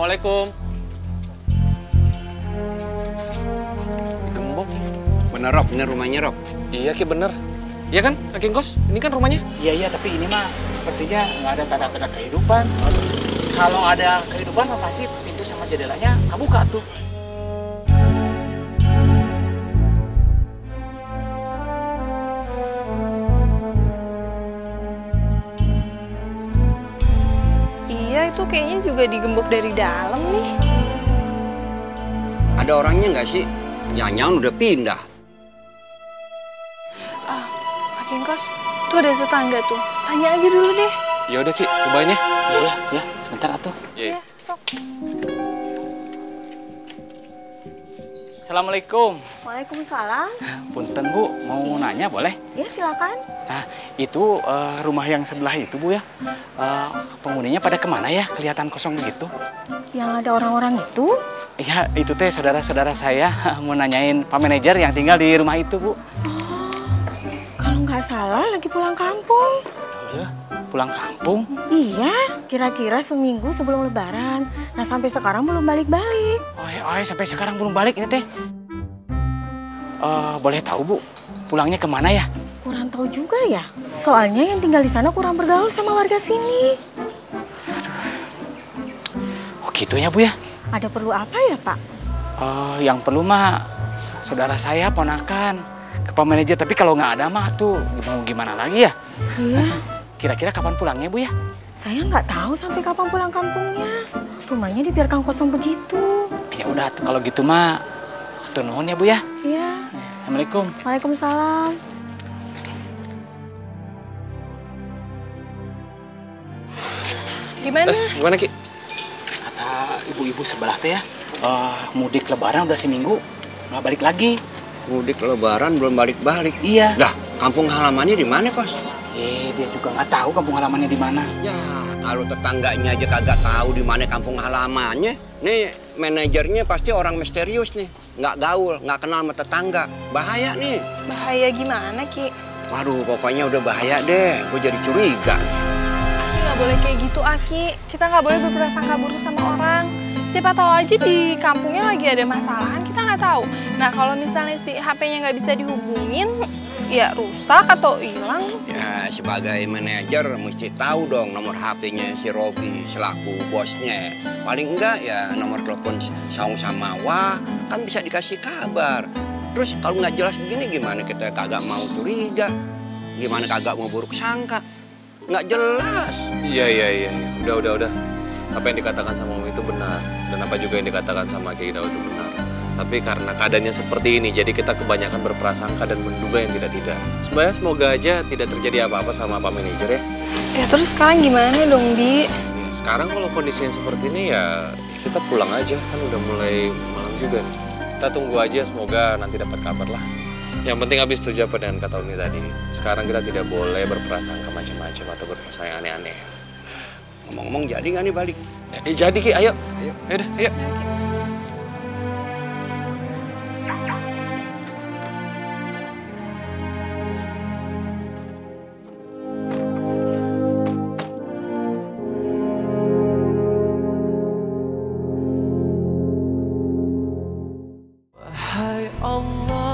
Assalamualaikum. Digembok. Bener Rob, ini rumahnya Rob. Iya Ki bener. Iya kan, Kak Kos? Ini kan rumahnya. Iya, tapi ini mah sepertinya nggak ada tanda-tanda kehidupan. Kalau ada kehidupan mah pasti pintu sama jendelanya kebuka tuh. Iya, itu kayaknya juga digembok dari dalam nih. Ada orangnya nggak sih? Jangan udah pindah. Kak Kos, tuh ada tetangga tuh. Tanya aja dulu deh. Ya udah Ki, cobain ya. Iya, sebentar atuh. Iya. Sok. Assalamualaikum. Waalaikumsalam. Punten Bu, mau nanya boleh? Ya, silakan. Nah, itu rumah yang sebelah itu Bu ya. Penghuninya pada kemana ya? Kelihatan kosong begitu. Yang ada orang-orang itu? Iya, itu teh saudara-saudara saya mau nanyain Pak Manajer yang tinggal di rumah itu Bu. Kalau nggak salah lagi pulang kampung. Loh, pulang kampung? Iya, kira-kira seminggu sebelum Lebaran. Nah, sampai sekarang belum balik-balik. Oh, sampai sekarang belum balik ini teh. Boleh tahu Bu, pulangnya kemana ya? Kurang tahu juga ya. Soalnya yang tinggal di sana kurang bergaul sama warga sini. Oh gitu ya Bu ya? Ada perlu apa ya, Pak? Yang perlu mah saudara saya ponakan ke Pak Manajer. Tapi kalau nggak ada mah tuh mau gimana lagi ya? Iya. Kira-kira kapan pulangnya Bu ya? Saya nggak tahu sampai kapan pulang kampungnya. Rumahnya dibiarkan kosong begitu. Ya udah tuh kalau gitu mah atur nuhun ya Bu ya. Iya. Assalamualaikum. Waalaikumsalam. Gimana? Gimana Ki? Kata ibu-ibu sebelah teh ya, mudik Lebaran udah seminggu nggak balik lagi. Mudik Lebaran belum balik-balik. Iya. Dah, kampung halamannya di mana Kos? Dia juga nggak tahu kampung halamannya di mana. Ya, kalau tetangganya aja kagak tahu di mana kampung halamannya. Nih, manajernya pasti orang misterius nih. Nggak gaul, nggak kenal sama tetangga. Bahaya nih. Bahaya gimana, Ki? Waduh, pokoknya udah bahaya deh. Gue jadi curiga. Aki nggak boleh kayak gitu, Aki. Kita nggak boleh berprasangka buruk sama orang. Siapa tahu aja di kampungnya lagi ada masalahan, kita nggak tahu. Nah, kalau misalnya si HP-nya nggak bisa dihubungin, ya rusak atau hilang. Ya, sebagai manajer mesti tahu dong nomor HP-nya si Robi selaku bosnya. Paling enggak ya nomor telepon Saung sama Wah, kan bisa dikasih kabar. Terus kalau nggak jelas begini gimana kita kagak mau curiga? Gimana kagak mau buruk sangka? Nggak jelas. Iya. Udah. Apa yang dikatakan sama Om itu benar. Dan apa juga yang dikatakan sama Kiai Daud itu benar. Tapi karena keadaannya seperti ini, jadi kita kebanyakan berprasangka dan menduga yang tidak-tidak. Sebenarnya semoga aja tidak terjadi apa-apa sama Pak Manajer ya. Ya terus sekarang gimana dong, Bi? Ya, sekarang kalau kondisinya seperti ini ya kita pulang aja. Kan udah mulai malam juga. Kita tunggu aja, semoga nanti dapat kabar lah. Yang penting habis setuju apa dengan kata Umi tadi. Sekarang kita tidak boleh berprasangka macam-macam atau berprasangka yang aneh-aneh. Ngomong-ngomong jadi nggak nih balik? Jadi Ki, ayo. Yaudah, ayo. Wahai Allah,